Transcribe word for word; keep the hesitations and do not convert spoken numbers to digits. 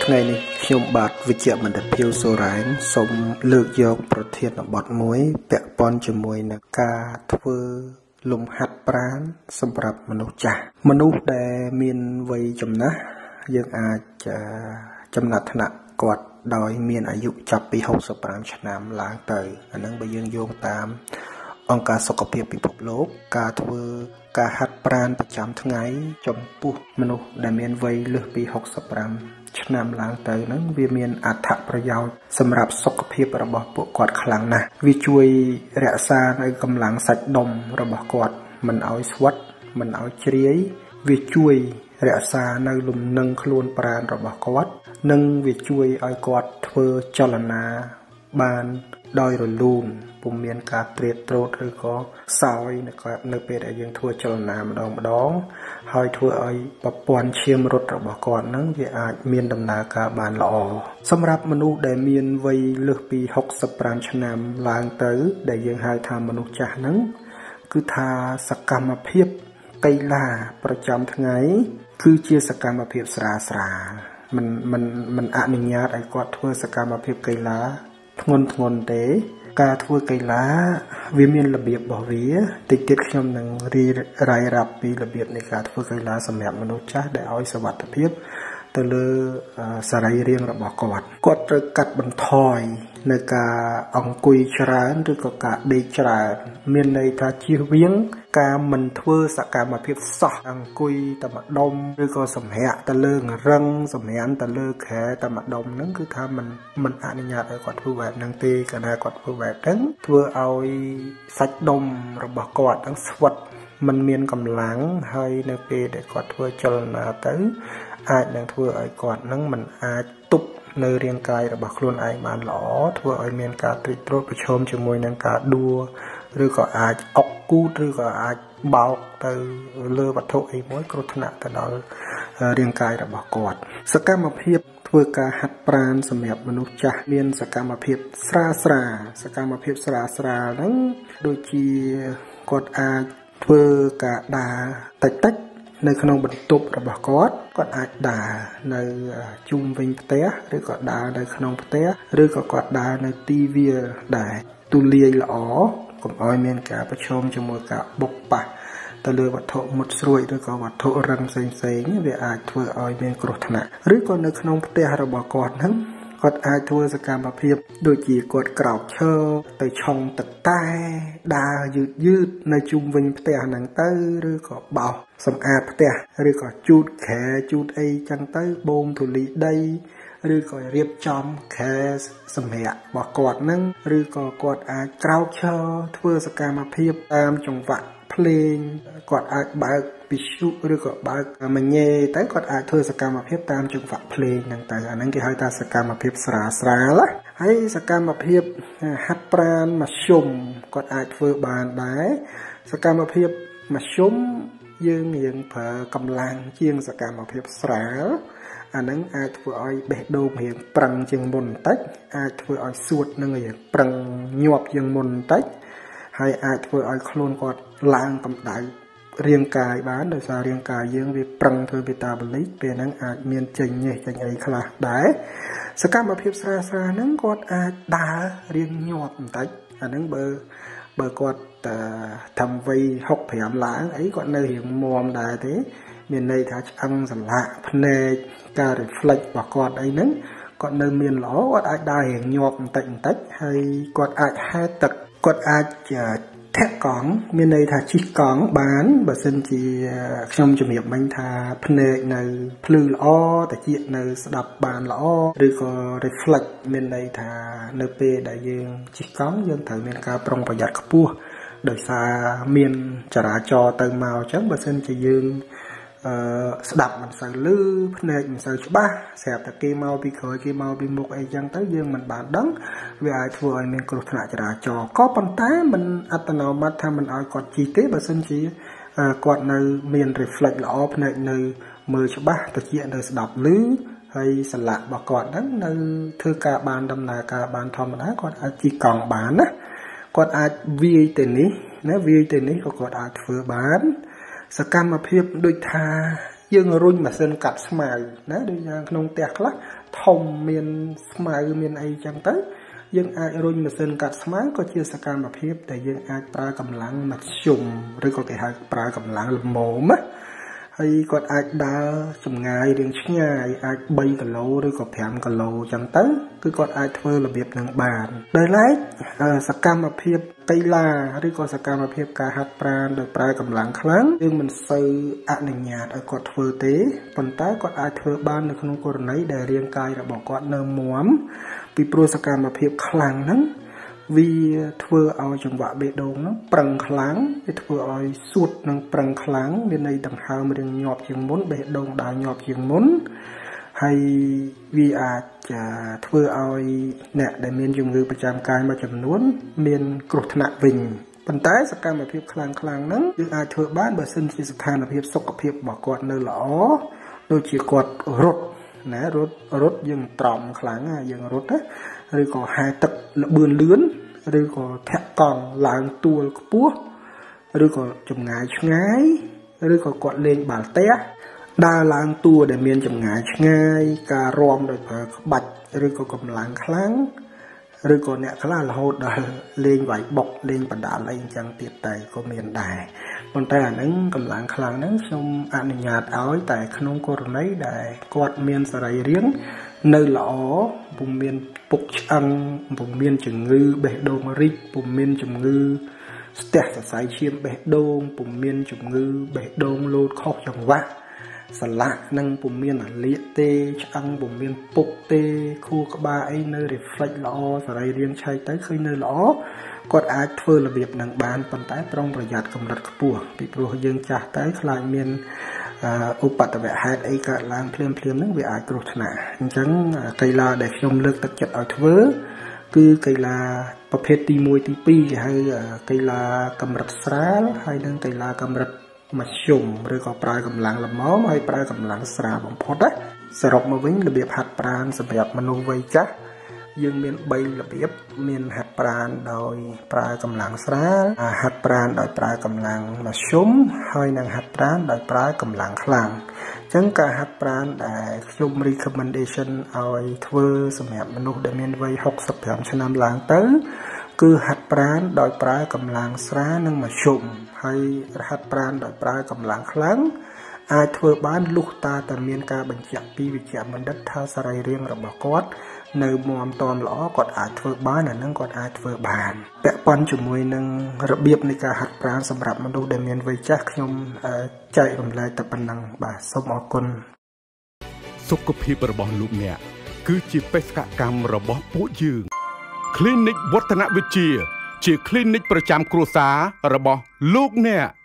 ថ្ងៃនេះខ្ញុំបាទវិជ្ជបណ្ឌិតភៀវសូរ៉ែនសូមលើកយកប្រធានបទមួយពាក់ព័ន្ធជាមួយនឹងការធ្វើលំហាត់ប្រាណសម្រាប់មនុស្សចាស់មនុស្សដែលមានវ័យចំណាស់យើងអាចចំណាត់ថ្នាក់គាត់ដោយមានអាយុចាប់ពីហុកសិបប្រាំឆ្នាំឡើងទៅអានឹងបើយើងយោងតាមអង្គការសុខភាពពិភពលោកការធ្វើការហាត់ប្រាណប្រចាំថ្ងៃចំពោះមនុស្សដែលមានវ័យលើសពីហុកសិបប្រាំឆ្នាំឡើងទៅហ្នឹងវាមានអត្ថប្រយោជន៍សម្រាប់សុខភាពរបស់ពួកគាត់ខ្លាំងណាស់វាជួយរក្សានៅកម្លាំងសាច់ដុំរបស់គាត់មិនឲ្យស្វិតមិនឲ្យជ្រាយវាជួយរក្សានៅលំនឹងខ្លួនប្រាណរបស់គាត់និងវាជួយឲ្យគាត់ធ្វើចលនាបានដោយរលូនពុំមានការត្រៀតត្រោតឬក៏ខ្សោយនៅនៅពេលដែលយើងធ្វើចលនាម្ដងម្ដងហើយធ្វើឲ្យប្រព័ន្ធឈាមរត់របស់គាត់នឹងវាអាចមានដំណើរការបានល្អសម្រាប់មនុស្សដែលមានវ័យលើសពីហុកសិបប្រាំឆ្នាំឡើងទៅដែលយើងហៅថាមនុស្សចាស់ហ្នឹងគឺថាសកម្មភាពកីឡាប្រចាំថ្ងៃគឺជាសកម្មភាពស្រាលស្រាលមិនមិនមិនអនុញ្ញាតឲ្យគាត់ធ្វើសកម្មភាពកីឡាធ្ងន់ធ្ងរទេការធ្វើកីឡាវាមានរបៀបរបស់វាតិចទៀតខ្ញុំនឹងរីរាយរាប់ពីរបៀបនៃការធ្វើកីឡាសម្រាប់មនុស្សចាស់ដែលឲ្យសុវត្ថិភាពទៅលើសរីរាង្គរបស់គាត់គាត់ត្រូវកាត់បន្ថយនៅការអង្គុយច្រើនឬក៏ការដេកច្រើនមានន័យថាជៀសវាងការមិនធ្វើសកម្មភាពសោះអង្គុយតែម្ដុំឬក៏សម្រាកទៅលើរឹងសម្រានទៅលើខែតែម្ដុំហ្នឹងគឺថាมันមិនអនុញ្ញាតឲ្យគាត់ធ្វើបែបហ្នឹងទេកាលណាគាត់ធ្វើបែបហ្នឹងធ្វើឲ្យសាច់ដុំរបស់គាត់ហ្នឹងស្វិតมันមានកម្លាំងហើយនៅពេលដែលគាត់ធ្វើចលនាទៅអាចនឹងធ្វើឲ្យគាត់នឹងមិនអាចទប់នៅរាងកាយរបស់ខ្លួនឯងបានល្អធ្វើឲ្យមានការទ្រិចទ្រោតប្រឈមជាមួយនឹងការដួលឬក៏អាចអុកគូតឬក៏អាចបោកទៅលើវត្ថុអីមួយគ្រោះថ្នាក់ទៅដល់រាងកាយរបស់គាត់សកម្មភាពធ្វើការហាត់ប្រាណសម្រាប់មនុស្សចាស់មានសកម្មភាពស្រាលស្រាលសកម្មភាពស្រាលស្រាលហ្នឹងដូចជាគាត់អាចធ្វើការដើរតិចតិចនៅក្នុងបន្ទប់របស់គាត់គាត់អាចដើរនៅជុំវិញផ្ទះឬក៏ដើរនៅក្នុងផ្ទះឬក៏គាត់ដើរនៅទីវាលដែលទូលាយល្អកុំឲ្យមានការប្រឈមជាមួយការបុកប៉ះទៅលើវត្ថុមុតស្រួយឬក៏វត្ថុរឹងផ្សេងផ្សេងវាអាចធ្វើឲ្យមានគ្រោះថ្នាក់ឬក៏នៅក្នុងផ្ទះរបស់គាត់ហ្នឹងគាត់អាចធ្វើសកម្មភាពដូចជាគាត់ក្រោកឈរទៅឆុងទឹកតែដើរយឺតយឺតនៅជុំវិញផ្ទះហ្នឹងទៅឬក៏បោសសម្អាតផ្ទះឬក៏ជូតខែជូតអីចឹងទៅបូមធូលីដីឬក៏រៀបចំខែសម្រាប់របស់គាត់ហ្នឹងឬក៏គាត់អាចក្រោកឈរធ្វើសកម្មភាពតាមចង្វាក់ភ្លេងគាត់អាចបើកវិទ្យុឬក៏បើកមញ៉េទៅគាត់អាចធ្វើសកម្មភាពតាមចង្វាក់ភ្លេងហ្នឹងទៅអាហ្នឹងគេហៅថាសកម្មភាពស្រាលស្រាលហើយសកម្មភាពហាត់ប្រាណមធ្យមគាត់អាចធ្វើបានដែរសកម្មភាពមធ្យមយើងរៀងប្រើកម្លាំងជាងសកម្មភាពស្រាលអាហ្នឹងអាចធ្វើឲ្យបេះដូងរៀងប្រឹងជាងមុនបន្តិចអាចធ្វើឲ្យសួតនឹងរៀងប្រឹងញាប់ជាងមុនបន្តិចហើយអាចធ្វើឲ្យខ្លួនគាត់ឡើងកម្ដៅរាងកាយបានដោយសាររាងកាយយើងវាប្រឹងធ្វើមេតាបូលិកពេលហ្នឹងអាចមានចេញញើសចេញអីខ្លះដែរសកម្មភាពស្រាលស្រាលហ្នឹងគាត់អាចដើររៀងញាប់បន្តិចអាហ្នឹងបើបើគាត់ធ្វើវ័យហុកប្រាំឡើងអីគាត់នៅរៀងមាំដែរទេមានន័យថាឆ្អឹងសន្លាក់ភ្នែកការ reflex របស់គាត់អីហ្នឹងគាត់នៅមានល្អគាត់អាចដើររៀងញាប់បន្តិចបន្តិចហើយគាត់អាចហែលទឹកគាត់អាចធាក់កង់មានន័យថាជិះកង់បានបើសិនជាខ្ញុំជំរាបមិញថាភ្នែកនៅភ្លឺល្អតាជៀកនៅស្ដាប់បានល្អឬក៏ reflex មានន័យថានៅពេលដែលយើងជិះកង់យើងត្រូវមានការប្រុងប្រយ័ត្នខ្ពស់ដោយសារមានចរាចរណ៍ទៅមកអញ្ចឹងបើសិនជាយើងអឺស្ដាប់មិនសូវលឺភ្នែកមិនសូវច្បាស់ស្រាប់តែគេមកពីក្រោយគេមកពីមុខអីចឹងទៅយើងមិនបានដឹងវាអាចធ្វើឲ្យមានគ្រោះថ្នាក់ចរាចរណ៍ក៏ប៉ុន្តែមិនអត្តនោម័តថាមិនឲ្យគាត់ជិះទេបើសិនជាគាត់នៅមាន reflex ល្អភ្នែកនៅមើលច្បាស់តាជានៅស្ដាប់លឺហើយសន្លាក់របស់គាត់ហ្នឹងនៅធ្វើការបានដំណើរការបានធម្មតាគាត់អាចជិះកង់បានណាគាត់អាចវាយទៅនេះណាវាយទៅនេះក៏គាត់អាចធ្វើបានសកម្មភាពដូចថាយើងរុញម៉ាស៊ីនកាត់ស្មៅណាដូចយ៉ាងក្នុងផ្ទះខ្លះថធំមានស្មៅមានអីចឹងទៅយើងអាចរុញម៉ាស៊ីនកាត់ស្មៅក៏ជាសកម្មភាពដែលយើងអាចប្រើកម្លាំងមធ្យមឬក៏គេហៅប្រើកម្លាំងល្មមណាហើយគាត់អាចដើរចម្ងាយរៀងឆ្ងាយអាចបីគីឡូឬក៏ប្រាំគីឡូចឹងទៅគឺគាត់អាចធ្វើរបៀបនឹងបានដោយឡែកសកម្មភាពកីឡាឬក៏សកម្មភាពការហាត់ប្រាណដោយប្រើកម្លាំងខ្លាំងយើងមិនសូវអនុញ្ញាតឲ្យគាត់ធ្វើទេប៉ុន្តែគាត់អាចធ្វើបាននៅក្នុងករណីដែលរាងកាយរបស់គាត់នៅមាំពីព្រោះសកម្មភាពខ្លាំងហ្នឹងវាធ្វើឲ្យចង្វាក់បេះដូងហ្នឹងប្រឹងខ្លាំងវាធ្វើឲ្យសួតនឹងប្រឹងខ្លាំងមានន័យដង្ហើមរៀងញាប់ជាងមុនបេះដូងដើរញាប់ជាងមុនហើយវាអាចធ្វើឲ្យអ្នកដែលមានជំងឺប្រចាំកាយមួយចំនួនមានគ្រោះថ្នាក់វិញប៉ុន្តែសកម្មភាពខ្លាំងខ្លាំងហ្នឹងយើងអាចធ្វើបានបើសិនជាស្ថានភាពសុខភាពរបស់គាត់នៅល្អដូចជាគាត់រត់ណារត់រត់យើងត្រំខ្លាំងយើងរត់ណាឬក៏ហែទឹកលបឿនលឿនឬក៏ធាក់កង់ឡើងទួលខ្ពស់ឬក៏ចម្ងាយឆ្ងាយឬក៏គាត់លេងបាល់ទះដើរឡើងតួដែលមានចម្ងាយឆ្ងាយការរាំដោយប្រើក្បាច់ឬក៏កម្លាំងខ្លាំងឬក៏អ្នកខ្លះរហូតដល់លេងវាយបុកលេងបដាល់អីអញ្ចឹងទៀតតែក៏មានដែរប៉ុន្តែអាហ្នឹងកម្លាំងខ្លាំងហ្នឹងខ្ញុំអនុញ្ញាតឲ្យតែក្នុងករណីដែលគាត់មានសរីរាង្គនៅល្អពុំមានពុកឆ្អឹងពុំមានជំងឺបេះដូងរីកពុំមានជំងឺស្ទះសរសៃឈាមបេះដូងពុំមានជំងឺបេះដូងលោតខុសចង្វាក់សន្លាក់នឹងពុំមានអាលៀកទេឆ្អឹងពុំមានពុកទេខួរក្បាលអីនៅ reflect ល្អសរីរាង្គឆែកទៅឃើញនៅល្អគាត់អាចធ្វើរបៀបនឹងបានប៉ុន្តែប្រុងប្រយ័ត្នកម្រិតខ្ពស់ពីព្រោះយើងចាស់ទៅខ្លាចមានឧបទ្ទវហេតុអីកើតឡើងភ្លាមភ្លាមហ្នឹងវាអាចគ្រោះថ្នាក់អញ្ចឹងកីឡាដែលខ្ញុំលើកទឹកចិត្តឲ្យធ្វើគឺកីឡាប្រភេទទីមួយទីពីរគេហៅកីឡាកម្រិតស្រាលហើយនិងកីឡាកម្រិតមធ្យមឬក៏ប្រើកម្លាំងល្មមហើយប្រើកម្លាំងស្រាលបំផុតណាសរុបមកវិញរបៀបហាត់ប្រាណសម្រាប់មនុស្សវ័យចាស់យើងមានបីរបៀបមានហាត់ប្រាណដោយប្រើកម្លាំងស្រាលហាត់ប្រាណដោយប្រើកម្លាំងមធ្យមហើយនិងហាត់ប្រាណដោយប្រើកម្លាំងខ្លាំងអញ្ចឹងការហាត់ប្រាណដែលខ្ញុំ recommendation ឲ្យធ្វើសម្រាប់មនុស្សដែលមានវ័យហុកសិបប្រាំឆ្នាំឡើងទៅគឺហាត់ប្រាណដោយប្រើកម្លាំងស្រាលនិងមធ្យមហើយហាត់ប្រាណដោយប្រើកម្លាំងខ្លាំងអាចធ្វើបានលុះតាតែមានការបញ្ជាក់ពីវិជ្ជបណ្ឌិតថាសរីរាង្គរបស់គាត់នៅមាំទាំល្អគាត់អាចធ្វើបានអានឹងគាត់អាចធ្វើបានពាក់ព័ន្ធជាមួយនឹងរបៀបនៃការហាត់ប្រាណសម្រាប់មនុស្សដែលមានវ័យចាស់ខ្ញុំចែករំលែកតែប៉ុណ្ណឹងបាទសូមអរគុណសុខភាពរបស់លោកអ្នកគឺជាបេសកកម្មរបស់ពួកយើង Clinic វឌ្ឍនវិទ្យាជា Clinic ប្រចាំគ្រួសាររបស់លោកអ្នក